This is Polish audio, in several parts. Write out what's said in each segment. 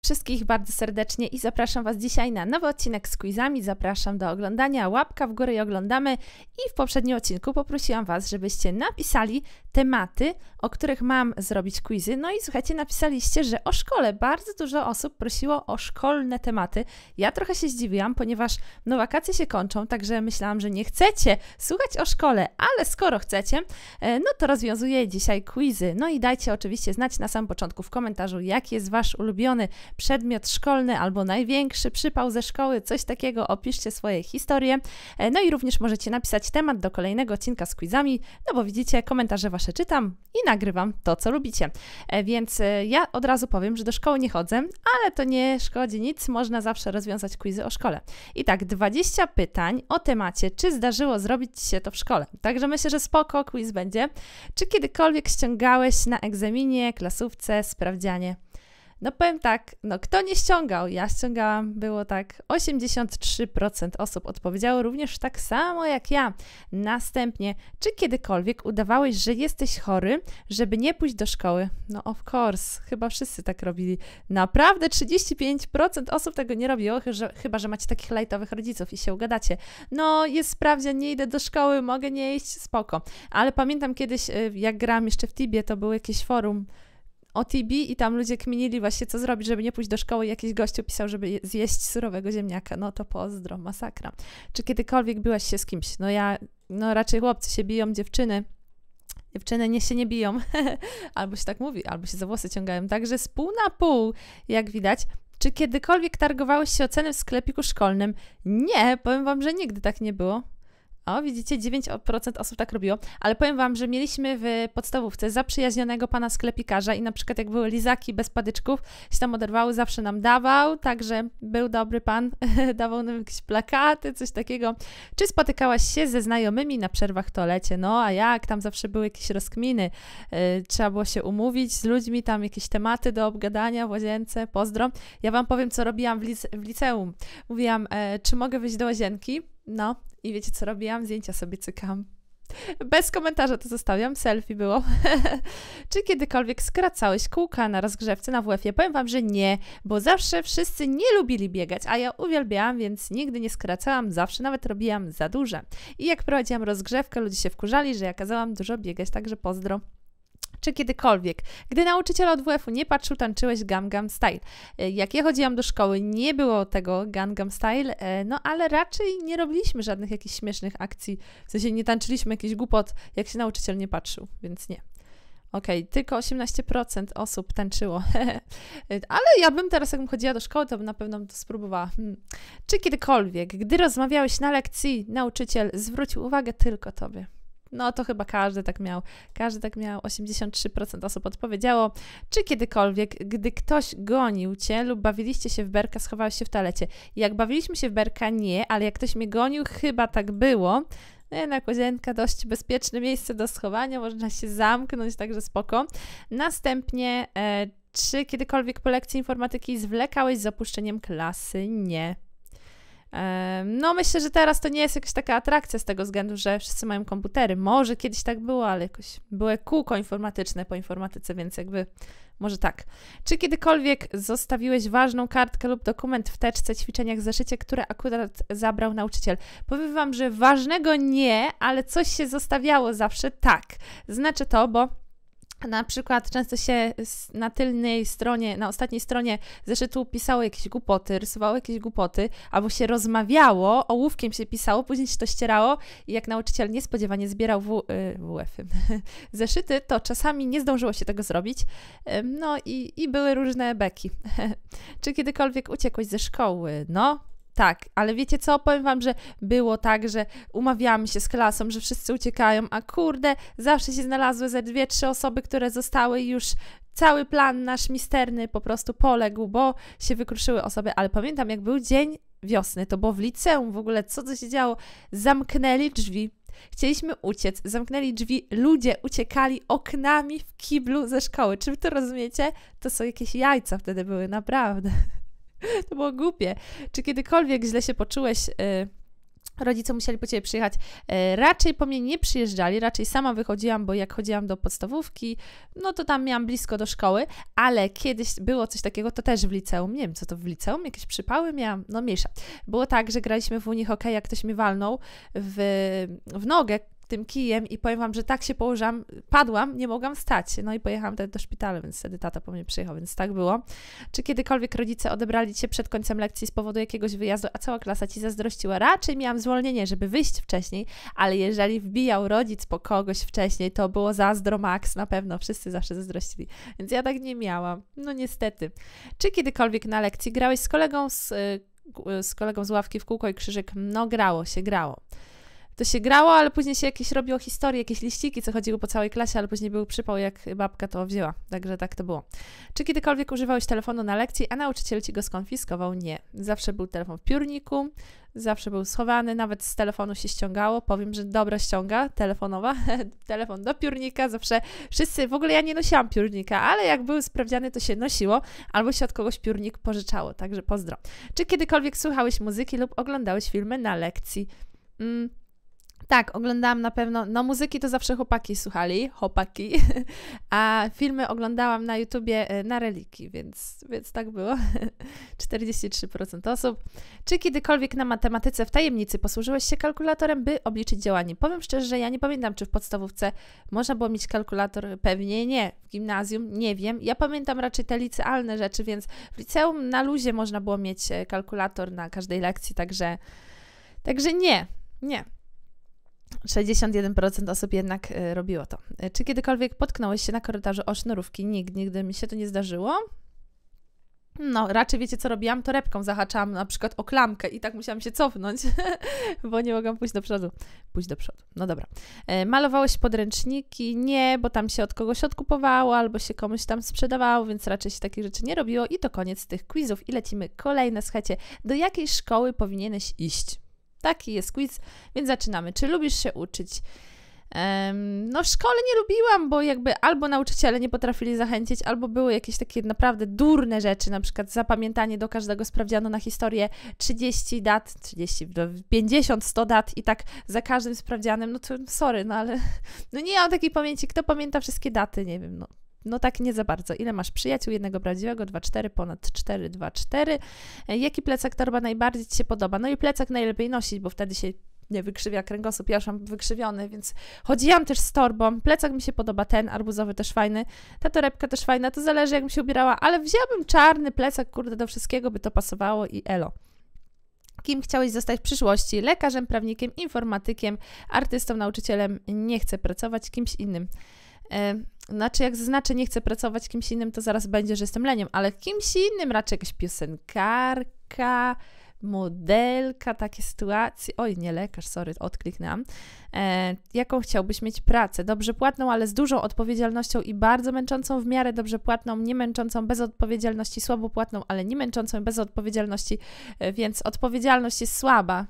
Wszystkich bardzo serdecznie i zapraszam Was dzisiaj na nowy odcinek z quizami. Zapraszam do oglądania, łapka w górę i oglądamy. I w poprzednim odcinku poprosiłam Was, żebyście napisali tematy, o których mam zrobić quizy. No i słuchajcie, napisaliście, że o szkole. Bardzo dużo osób prosiło o szkolne tematy. Ja trochę się zdziwiłam, ponieważ wakacje się kończą, także myślałam, że nie chcecie słuchać o szkole, ale skoro chcecie, no to rozwiązuję dzisiaj quizy. No i dajcie oczywiście znać na samym początku w komentarzu, jaki jest Wasz ulubiony przedmiot szkolny albo największy przypał ze szkoły, coś takiego, opiszcie swoje historie. No i również możecie napisać temat do kolejnego odcinka z quizami, no bo widzicie, komentarze Wasze czytam i nagrywam to, co lubicie. Więc ja od razu powiem, że do szkoły nie chodzę, ale to nie szkodzi nic, można zawsze rozwiązać quizy o szkole. I tak, 20 pytań o temacie, czy zdarzyło zrobić Ci się to w szkole. Także myślę, że spoko quiz będzie. Czy kiedykolwiek ściągałeś na egzaminie, klasówce, sprawdzianie? No powiem tak, kto nie ściągał? Ja ściągałam, było tak, 83% osób odpowiedziało również tak samo jak ja. Następnie, czy kiedykolwiek udawałeś, że jesteś chory, żeby nie pójść do szkoły? No of course, chyba wszyscy tak robili. Naprawdę 35% osób tego nie robiło, chyba że macie takich lajtowych rodziców i się ugadacie. No jest sprawdzian, nie idę do szkoły, mogę nie iść, spoko. Ale pamiętam kiedyś, jak grałam jeszcze w Tibie, to było jakieś forum o TB i tam ludzie kminili właśnie, co zrobić, żeby nie pójść do szkoły. Jakiś gościu pisał, żeby zjeść surowego ziemniaka. No to pozdro, masakra. Czy kiedykolwiek byłaś się z kimś? No raczej chłopcy się biją, dziewczyny nie się nie biją. Albo się tak mówi, albo się za włosy ciągają. Także z pół na pół, jak widać. Czy kiedykolwiek targowałeś się o ceny w sklepiku szkolnym? Nie, powiem Wam, że nigdy tak nie było. O, widzicie, 9% osób tak robiło, ale powiem Wam, że mieliśmy w podstawówce zaprzyjaźnionego pana sklepikarza i na przykład jak były lizaki bez padyczków, się tam oderwały, zawsze nam dawał, także był dobry pan, dawał nam jakieś plakaty, coś takiego. Czy spotykałaś się ze znajomymi na przerwach w toalecie? No, a jak? Tam zawsze były jakieś rozkminy, trzeba było się umówić z ludźmi, tam jakieś tematy do obgadania w łazience, pozdro. Ja Wam powiem, co robiłam w liceum. Mówiłam, czy mogę wyjść do łazienki? No, i wiecie, co robiłam? Zdjęcia sobie cykam. Bez komentarza to zostawiam, selfie było. Czy kiedykolwiek skracałeś kółka na rozgrzewce na WF-ie? Powiem Wam, że nie, bo zawsze wszyscy nie lubili biegać, a ja uwielbiałam, więc nigdy nie skracałam, zawsze nawet robiłam za duże. I jak prowadziłam rozgrzewkę, ludzie się wkurzali, że ja kazałam dużo biegać, także pozdro. Czy kiedykolwiek, gdy nauczyciel od WF-u nie patrzył, tańczyłeś Gangnam Style? Jak ja chodziłam do szkoły, nie było tego Gangnam Style, no ale raczej nie robiliśmy żadnych jakichś śmiesznych akcji, w sensie nie tańczyliśmy jakichś głupot, jak się nauczyciel nie patrzył, więc nie. Okej, tylko 18% osób tańczyło, ale ja bym teraz, jakbym chodziła do szkoły, to bym na pewno to spróbowała. Czy kiedykolwiek, gdy rozmawiałeś na lekcji, nauczyciel zwrócił uwagę tylko Tobie? No to chyba każdy tak miał, 83% osób odpowiedziało. Czy kiedykolwiek, gdy ktoś gonił Cię lub bawiliście się w berka, schowałeś się w toalecie? Jak bawiliśmy się w berka, nie, ale jak ktoś mnie gonił, chyba tak było. No jednak łazienka, dość bezpieczne miejsce do schowania, można się zamknąć, także spoko. Następnie, czy kiedykolwiek po lekcji informatyki zwlekałeś z opuszczeniem klasy? Nie. No myślę, że teraz to nie jest jakaś taka atrakcja z tego względu, że wszyscy mają komputery. Może kiedyś tak było, ale jakoś były kółko informatyczne po informatyce, więc jakby może tak. Czy kiedykolwiek zostawiłeś ważną kartkę lub dokument w teczce, ćwiczeniach, zeszycie, które akurat zabrał nauczyciel? Powiem Wam, że ważnego nie, ale coś się zostawiało zawsze tak. Znaczy to, bo na przykład często się na tylnej stronie, na ostatniej stronie zeszytu pisało jakieś głupoty, rysowało jakieś głupoty, albo się rozmawiało, ołówkiem się pisało, później się to ścierało i jak nauczyciel niespodziewanie zbierał zeszyty, to czasami nie zdążyło się tego zrobić. No i były różne beki. Czy kiedykolwiek uciekłeś ze szkoły? No. Tak, ale wiecie co? Powiem Wam, że było tak, że umawiamy się z klasą, że wszyscy uciekają, a kurde, zawsze się znalazły ze 2-3 osoby, które zostały i już cały plan nasz misterny po prostu poległ, bo się wykruszyły osoby, ale pamiętam, jak był dzień wiosny, to było w liceum w ogóle, co się działo? Zamknęli drzwi. Chcieliśmy uciec, zamknęli drzwi, ludzie uciekali oknami w kiblu ze szkoły. Czy wy to rozumiecie? To są jakieś jajca wtedy były, naprawdę. To było głupie. Czy kiedykolwiek źle się poczułeś Rodzice musieli po ciebie przyjechać. Raczej po mnie nie przyjeżdżali, raczej sama wychodziłam, bo jak chodziłam do podstawówki, no to tam miałam blisko do szkoły, ale kiedyś było coś takiego, to też w liceum, nie wiem co to w liceum, jakieś przypały miałam, no mniejsza. Było tak, że graliśmy w Unii hokeja, ktoś mi walnął w nogę tym kijem i powiem wam, że tak się położyłam, padłam, nie mogłam stać. No i pojechałam wtedy do szpitala, więc wtedy tata po mnie przyjechał, więc tak było. Czy kiedykolwiek rodzice odebrali cię przed końcem lekcji z powodu jakiegoś wyjazdu, a cała klasa ci zazdrościła? Raczej miałam zwolnienie, żeby wyjść wcześniej, ale jeżeli wbijał rodzic po kogoś wcześniej, to było zazdro max, na pewno, wszyscy zawsze zazdrościli. Więc ja tak nie miałam. No niestety. Czy kiedykolwiek na lekcji grałeś z kolegą z ławki w kółko i krzyżyk? No grało. To się grało, ale później się jakieś robiło historie, jakieś liściki, co chodziło po całej klasie, ale później był przypał, jak babka to wzięła. Także tak to było. Czy kiedykolwiek używałeś telefonu na lekcji, a nauczyciel ci go skonfiskował? Nie. Zawsze był telefon w piórniku, zawsze był schowany, nawet z telefonu się ściągało. Powiem, że dobra ściąga telefonowa, telefon do piórnika, zawsze wszyscy, w ogóle ja nie nosiłam piórnika, ale jak były sprawdziany, to się nosiło, albo się od kogoś piórnik pożyczało, także pozdro. Czy kiedykolwiek słuchałeś muzyki lub oglądałeś filmy na lekcji? Tak, oglądałam na pewno, no muzyki to zawsze chłopaki słuchali, a filmy oglądałam na YouTubie na religii, więc tak było. 43% osób. Czy kiedykolwiek na matematyce w tajemnicy posłużyłeś się kalkulatorem, by obliczyć działanie? Powiem szczerze, że ja nie pamiętam, czy w podstawówce można było mieć kalkulator, pewnie nie, w gimnazjum, nie wiem. Ja pamiętam raczej te licealne rzeczy, więc w liceum na luzie można było mieć kalkulator na każdej lekcji, także nie. 61% osób jednak robiło to. Czy kiedykolwiek potknąłeś się na korytarzu o sznurówki? Nigdy mi się to nie zdarzyło. No, raczej wiecie, co robiłam? Torebką zahaczałam na przykład o klamkę i tak musiałam się cofnąć, bo nie mogłam pójść do przodu. No dobra. Malowałeś podręczniki? Nie, bo tam się od kogoś odkupowało albo się komuś tam sprzedawało, więc raczej się takich rzeczy nie robiło. I to koniec tych quizów. I lecimy kolejne. Słuchajcie, do jakiej szkoły powinieneś iść? Taki jest quiz, więc zaczynamy. Czy lubisz się uczyć? No w szkole nie lubiłam, bo jakby albo nauczyciele nie potrafili zachęcić, albo były jakieś takie naprawdę durne rzeczy, na przykład zapamiętanie do każdego sprawdzianu na historię 30 dat, 50, 100 dat i tak za każdym sprawdzianem, no to sorry, no ale no nie mam takiej pamięci, kto pamięta wszystkie daty, nie wiem, no tak nie za bardzo. Ile masz przyjaciół? Jednego prawdziwego, 2, 4, ponad 4, 2, 4. Jaki plecak, torba najbardziej ci się podoba? No i plecak najlepiej nosić, bo wtedy się nie wykrzywia kręgosłup. Ja już mam wykrzywiony, więc chodziłam też z torbą. Plecak mi się podoba, ten arbuzowy też fajny. Ta torebka też fajna, to zależy jak bym się ubierała, ale wzięłabym czarny plecak, kurde, do wszystkiego by to pasowało i elo. Kim chciałeś zostać w przyszłości? Lekarzem, prawnikiem, informatykiem, artystą, nauczycielem? Nie chcę pracować kimś innym. Znaczy, jak zaznaczę, nie chcę pracować kimś innym, to zaraz będzie, że jestem leniem, ale kimś innym raczej jakaś piosenkarka, modelka, takie sytuacje. Oj, nie lekarz, sorry, odkliknęłam. Jaką chciałbyś mieć pracę? Dobrze płatną, ale z dużą odpowiedzialnością i bardzo męczącą, w miarę dobrze płatną, nie męczącą, bez odpowiedzialności, słabo płatną, ale nie męczącą, bez odpowiedzialności, więc odpowiedzialność jest słaba,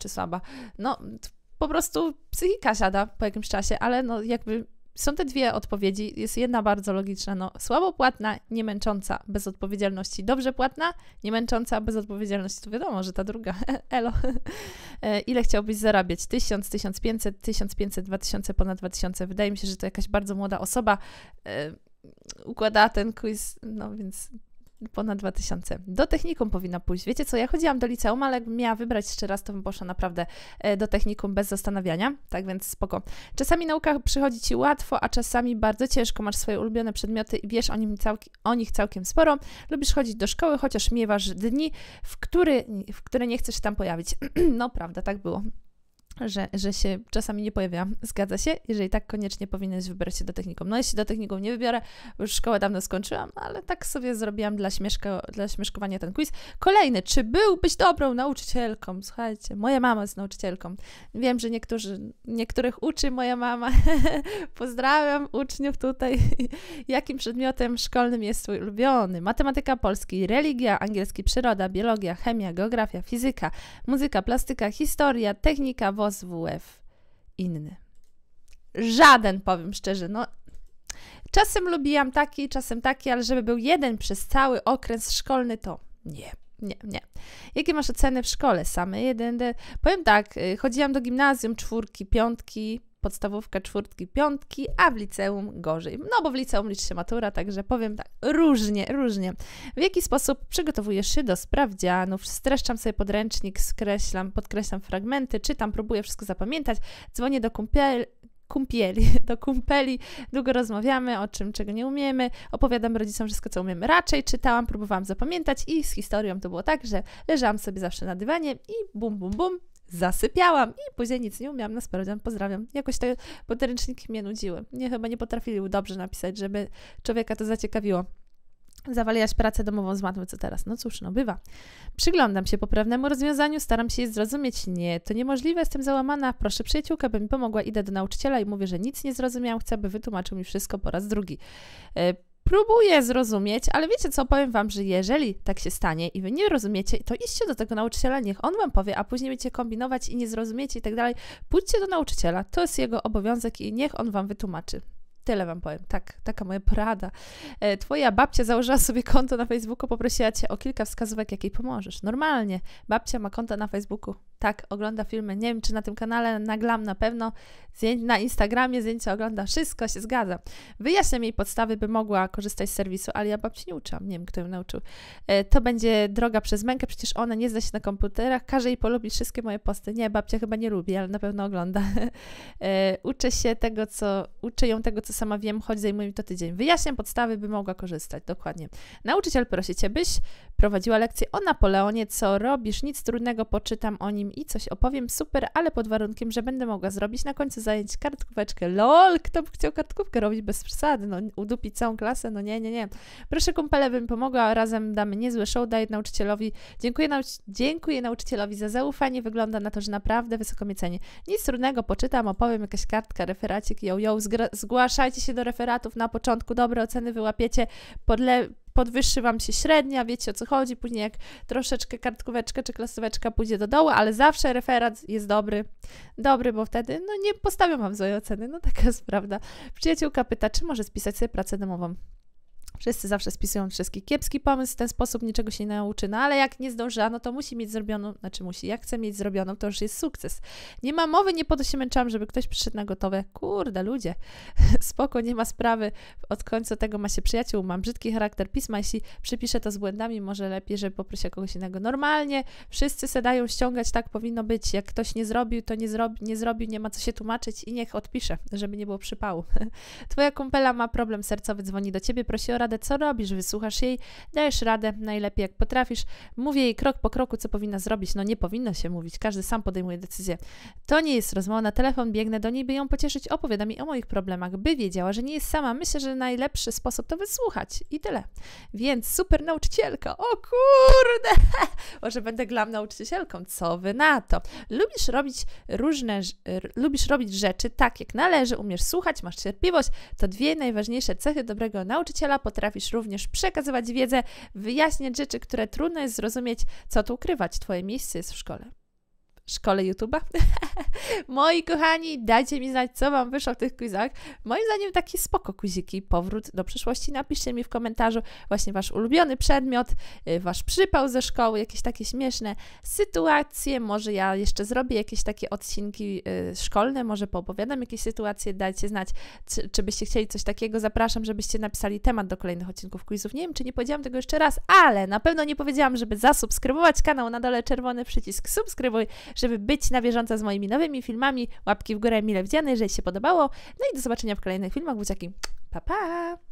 no po prostu psychika siada po jakimś czasie, ale no jakby są te dwie odpowiedzi, jest jedna bardzo logiczna, no słabo płatna, nie męcząca, bez odpowiedzialności, dobrze płatna, nie męcząca, bez odpowiedzialności, to wiadomo, że ta druga, elo. Ile chciałbyś zarabiać? 1000, 1500, 1500, 2000, ponad 2000, wydaje mi się, że to jakaś bardzo młoda osoba układała ten quiz, no więc ponad 2000. Do technikum powinna pójść. Wiecie co, ja chodziłam do liceum, ale jakbym miała wybrać jeszcze raz, to bym poszła naprawdę do technikum bez zastanawiania, tak więc spoko. Czasami nauka przychodzi ci łatwo, a czasami bardzo ciężko. Masz swoje ulubione przedmioty i wiesz o nich całkiem sporo. Lubisz chodzić do szkoły, chociaż miewasz dni, w które nie chcesz się tam pojawić. No prawda, tak było. Że się czasami nie pojawiałam. Zgadza się? Jeżeli tak, koniecznie powinieneś wybrać się do technikum. No jeśli do technikum nie wybiorę, już szkołę dawno skończyłam, ale tak sobie zrobiłam dla śmieszkowania ten quiz. Kolejny. Czy byłbyś dobrą nauczycielką? Słuchajcie, moja mama jest nauczycielką. Wiem, że niektórych uczy moja mama. Pozdrawiam uczniów tutaj. Jakim przedmiotem szkolnym jest twój ulubiony? Matematyka, polski, religia, angielski, przyroda, biologia, chemia, geografia, fizyka, muzyka, plastyka, historia, technika, WF, inny. Żaden, powiem szczerze, no czasem lubiłam taki, czasem taki, ale żeby był jeden przez cały okres szkolny, to nie. Nie. Jakie masz oceny w szkole? Same 1. Powiem tak, chodziłam do gimnazjum 4, 5, podstawówka 4, 5, a w liceum gorzej. No bo w liceum liczy się matura, także powiem tak, różnie. W jaki sposób przygotowujesz się do sprawdzianów? Streszczam sobie podręcznik, podkreślam fragmenty, czytam, próbuję wszystko zapamiętać, dzwonię do kumpeli, długo rozmawiamy o czym, czego nie umiemy, opowiadam rodzicom wszystko, co umiemy. Raczej czytałam, próbowałam zapamiętać i z historią to było tak, że leżałam sobie zawsze na dywanie i bum, zasypiałam i później nic nie umiałam na sprawdzian. Pozdrawiam. Jakoś te podręczniki mnie nudziły. Chyba nie potrafili dobrze napisać, żeby człowieka to zaciekawiło. Zawaliłaś pracę domową z matmy, co teraz? No cóż, bywa. Przyglądam się poprawnemu rozwiązaniu, staram się je zrozumieć. Nie, to niemożliwe, jestem załamana. Proszę przyjaciółkę, by mi pomogła. Idę do nauczyciela i mówię, że nic nie zrozumiałam. Chcę, by wytłumaczył mi wszystko po raz drugi. Próbuję zrozumieć, ale wiecie co, powiem wam, że jeżeli tak się stanie i wy nie rozumiecie, to idźcie do tego nauczyciela, niech on wam powie, a później będziecie kombinować i nie zrozumiecie i tak dalej. Pójdźcie do nauczyciela, to jest jego obowiązek i niech on wam wytłumaczy. Tyle wam powiem, taka moja porada. Twoja babcia założyła sobie konto na Facebooku, poprosiła cię o kilka wskazówek, jak jej pomożesz. Normalnie, babcia ma konto na Facebooku, tak, ogląda filmy, nie wiem, czy na tym kanale, naglam na pewno, na Instagramie zdjęcia ogląda, wszystko się zgadza. Wyjaśniam jej podstawy, by mogła korzystać z serwisu, ale ja babci nie uczyłam, nie wiem, kto ją nauczył. To będzie droga przez mękę, przecież ona nie zna się na komputerach, każe jej polubić wszystkie moje posty. Nie, babcia chyba nie lubi, ale na pewno ogląda. Uczę ją tego, co sama wiem, choć zajmuje mi to tydzień. Wyjaśniam podstawy, by mogła korzystać, dokładnie. Nauczyciel prosi cię, byś prowadziła lekcję o Napoleonie, co robisz, nic trudnego, poczytam o nim i coś opowiem, super, ale pod warunkiem, że będę mogła zrobić na końcu zajęć kartkóweczkę. LOL, kto by chciał kartkówkę robić bez przesady, udupić całą klasę, nie. Proszę kumpele, bym pomogła, razem damy niezłe show, daję nauczycielowi, dziękuję nauczycielowi za zaufanie, wygląda na to, że naprawdę wysoko mnie ceni. Nic trudnego, poczytam, opowiem, jakaś kartka, referacik, zgłaszajcie się do referatów na początku, dobre oceny wyłapiecie, podwyższy wam się średnia, wiecie o co chodzi, później jak troszeczkę kartkóweczka czy klasóweczka pójdzie do dołu, ale zawsze referat jest dobry, bo wtedy nie postawią wam złej oceny, taka jest prawda. Przyjaciółka pyta, czy może spisać sobie pracę domową. Wszyscy zawsze spisują wszystkich. Kiepski pomysł, w ten sposób niczego się nie nauczy, ale jak nie zdążyła, to musi mieć zrobioną, jak chce mieć zrobioną, to już jest sukces. Nie ma mowy, nie po to się męczyłam, żeby ktoś przyszedł na gotowe. Kurde, ludzie, spoko, nie ma sprawy, od końca tego ma się przyjaciół, mam brzydki charakter pisma, jeśli przypiszę to z błędami, może lepiej, żeby poprosić kogoś innego. Normalnie wszyscy se dają ściągać, tak powinno być. Jak ktoś nie zrobił, to nie zrobił, nie ma co się tłumaczyć i niech odpisze, żeby nie było przypału. Twoja kumpela ma problem sercowy, dzwoni do ciebie, prosi o radę, co robisz, wysłuchasz jej, dajesz radę, najlepiej jak potrafisz, mówię jej krok po kroku, co powinna zrobić, nie powinno się mówić, każdy sam podejmuje decyzję. To nie jest rozmowa na telefon, biegnę do niej, by ją pocieszyć, opowiada mi o moich problemach, by wiedziała, że nie jest sama, myślę, że najlepszy sposób to wysłuchać i tyle. Więc super nauczycielka, o kurde, może będę glam nauczycielką, co wy na to? Lubisz robić rzeczy tak, jak należy, umiesz słuchać, masz cierpliwość, to 2 najważniejsze cechy dobrego nauczyciela, potrafisz również przekazywać wiedzę, wyjaśniać rzeczy, które trudno jest zrozumieć, co tu ukrywać. Twoje miejsce jest w szkole. Szkole YouTube'a. Moi kochani, dajcie mi znać, co wam wyszło w tych quizach. Moim zdaniem taki spoko quiziki, powrót do przyszłości. Napiszcie mi w komentarzu właśnie wasz ulubiony przedmiot, wasz przypał ze szkoły, jakieś takie śmieszne sytuacje. Może ja jeszcze zrobię jakieś takie odcinki szkolne, może poopowiadam jakieś sytuacje. Dajcie znać, czy byście chcieli coś takiego. Zapraszam, żebyście napisali temat do kolejnych odcinków quizów. Nie wiem, czy nie powiedziałam tego jeszcze raz, ale na pewno nie powiedziałam, żeby zasubskrybować kanał. Na dole czerwony przycisk subskrybuj, żeby być na bieżąco z moimi nowymi filmami. Łapki w górę mile widziane, jeżeli się podobało. No i do zobaczenia w kolejnych filmach. Buziaki, pa pa!